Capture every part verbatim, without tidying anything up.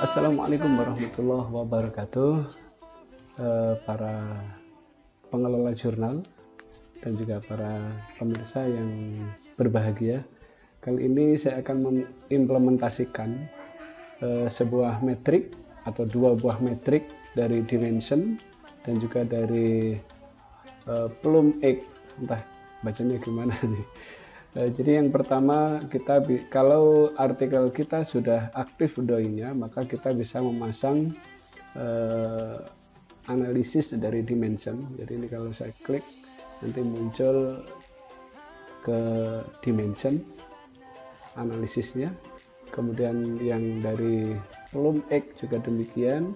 Assalamualaikum warahmatullahi wabarakatuh, eh, para pengelola jurnal dan juga para pemirsa yang berbahagia. Kali ini saya akan mengimplementasikan eh, sebuah metrik atau dua buah metrik dari dimension dan juga dari eh, plum egg, entah bacanya gimana nih. Jadi yang pertama, kita kalau artikel kita sudah aktif D O I-nya, maka kita bisa memasang eh, analisis dari dimension. Jadi ini kalau saya klik, nanti muncul ke dimension analisisnya. Kemudian yang dari plum egg juga demikian.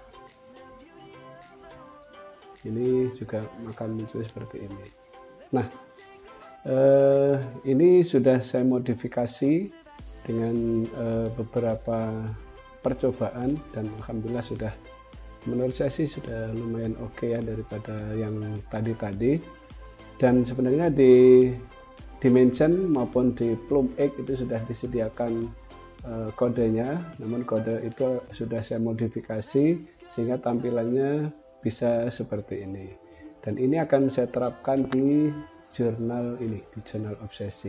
Ini juga akan muncul seperti ini. Nah, Uh, ini sudah saya modifikasi dengan uh, beberapa percobaan dan alhamdulillah sudah, menurut saya sih sudah lumayan oke okay ya daripada yang tadi-tadi. Dan sebenarnya di dimension maupun di plum egg itu sudah disediakan uh, kodenya, namun kode itu sudah saya modifikasi sehingga tampilannya bisa seperti ini. Dan ini akan saya terapkan di jurnal ini, di jurnal obsesi.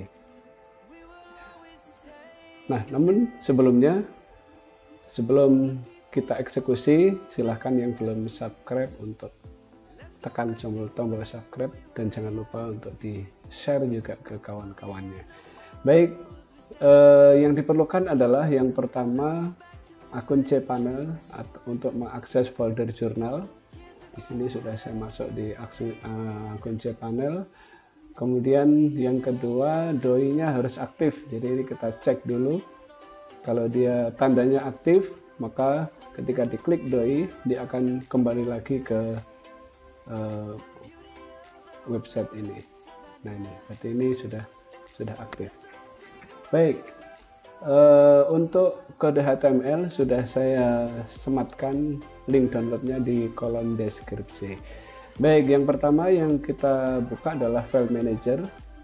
Nah, namun sebelumnya, sebelum kita eksekusi, silahkan yang belum subscribe untuk tekan tombol tombol subscribe dan jangan lupa untuk di share juga ke kawan-kawannya. Baik, eh, yang diperlukan adalah yang pertama akun cPanel atau untuk mengakses folder jurnal. Di sini sudah saya masuk di akun, uh, akun cPanel. Kemudian yang kedua, D O I-nya harus aktif. Jadi ini kita cek dulu. Kalau dia tandanya aktif, maka ketika diklik D O I, dia akan kembali lagi ke uh, website ini. Nah ini, berarti ini sudah sudah aktif. Baik, uh, untuk kode H T M L sudah saya sematkan link downloadnya di kolom deskripsi. Baik, yang pertama yang kita buka adalah file manager.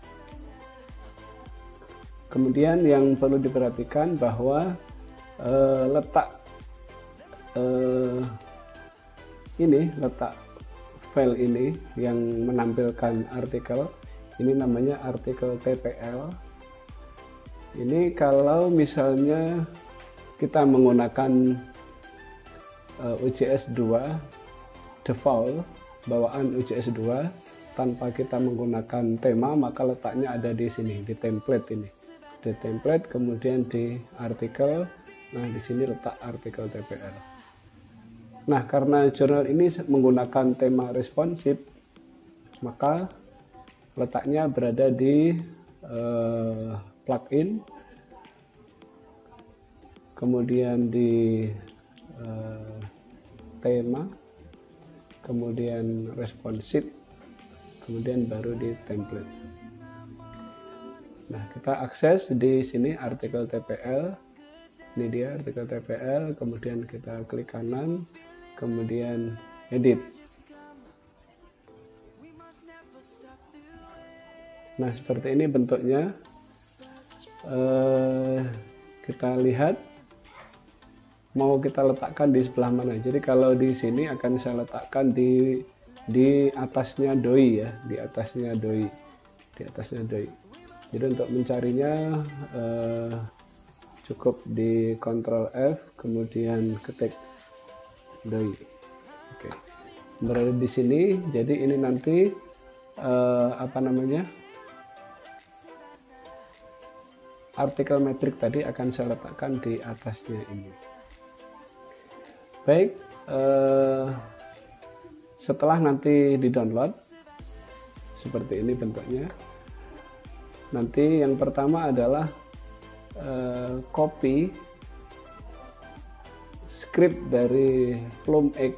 Kemudian yang perlu diperhatikan bahwa eh, letak eh, ini, letak file ini yang menampilkan artikel, ini namanya artikel T P L. Ini kalau misalnya kita menggunakan eh, U J S dua default, bawaan U J S dua tanpa kita menggunakan tema, maka letaknya ada di sini, di template ini, di template, kemudian di artikel. Nah, di sini letak artikel T P L. Nah, karena jurnal ini menggunakan tema responsif, maka letaknya berada di uh, plugin, kemudian di uh, tema, kemudian responsif, kemudian baru di template. Nah, kita akses di sini artikel T P L. Ini dia artikel T P L, kemudian kita klik kanan, kemudian edit. Nah, seperti ini bentuknya. Eh, kita lihat mau kita letakkan di sebelah mana. Jadi kalau di sini akan saya letakkan di di atasnya D O I ya, di atasnya D O I, di atasnya D O I. Jadi untuk mencarinya eh, cukup di Ctrl F, kemudian ketik D O I. Oke, berada di sini. Jadi ini nanti eh, apa namanya? Artikel metrik tadi akan saya letakkan di atasnya ini. Baik, eh, setelah nanti di-download, seperti ini bentuknya. Nanti yang pertama adalah eh, copy script dari plum egg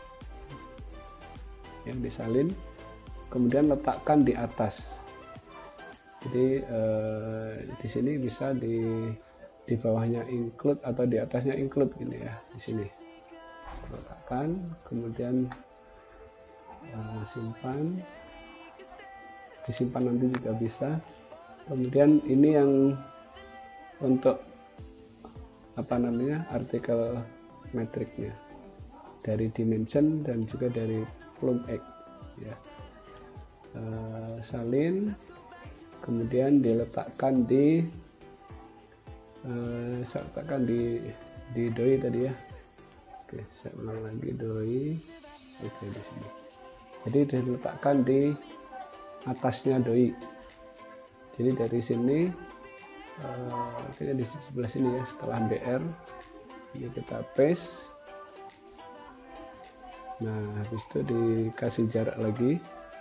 yang disalin, kemudian letakkan di atas. Jadi eh, di sini bisa di di bawahnya include atau di atasnya include gini ya, di sini. Letakkan, kemudian uh, simpan, disimpan nanti juga bisa. Kemudian ini yang untuk apa namanya artikel metriknya dari dimension dan juga dari plum X ya. E, salin kemudian diletakkan di e, saya letakkan di di doi tadi ya. Oke, saya ulang lagi doi. Oke, di sini. Jadi diletakkan di atasnya doi. Jadi dari sini uh, di sebelah sini ya, setelah B R ini kita paste. Nah, habis itu dikasih jarak lagi.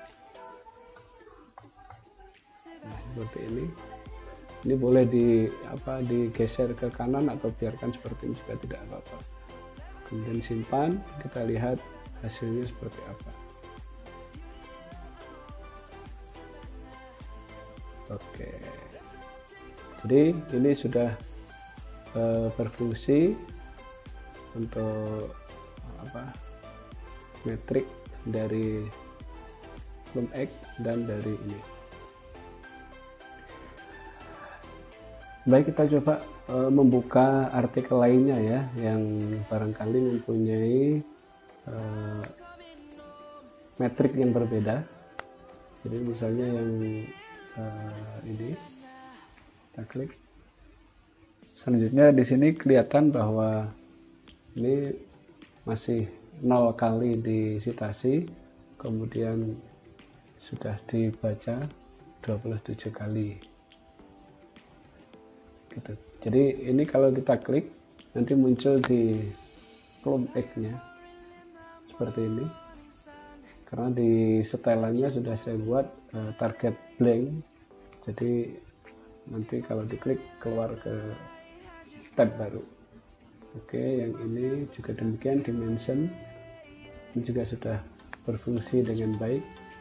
Nah, seperti ini. Ini boleh di apa digeser ke kanan atau biarkan seperti ini juga tidak apa-apa. Kemudian simpan, kita lihat hasilnya seperti apa. Oke, jadi ini sudah uh, berfungsi untuk apa metrik dari plum X dan dari ini. Baik, kita coba uh, membuka artikel lainnya ya, yang barangkali mempunyai uh, metrik yang berbeda. Jadi misalnya yang uh, ini, kita klik. Selanjutnya di sini kelihatan bahwa ini masih nol kali disitasi, kemudian sudah dibaca dua puluh tujuh kali. Gitu. Jadi ini kalau kita klik nanti muncul di plum X-nya seperti ini, karena di setelannya sudah saya buat uh, target blank, jadi nanti kalau diklik keluar ke tab baru. Oke, yang ini juga demikian, dimension ini juga sudah berfungsi dengan baik.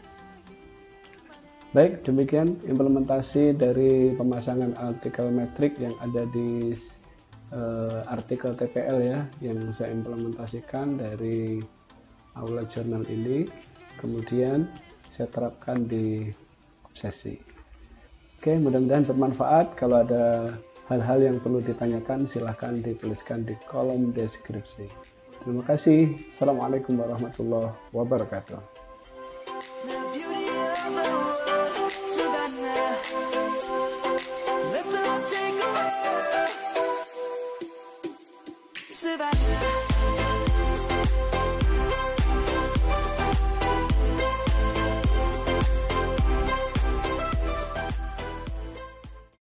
Baik, demikian implementasi dari pemasangan artikel metrik yang ada di uh, artikel T P L ya, yang saya implementasikan dari Aula Journal ini, kemudian saya terapkan di obsesi. Oke, mudah-mudahan bermanfaat. Kalau ada hal-hal yang perlu ditanyakan, silahkan dituliskan di kolom deskripsi. Terima kasih. Assalamualaikum warahmatullahi wabarakatuh. Survive.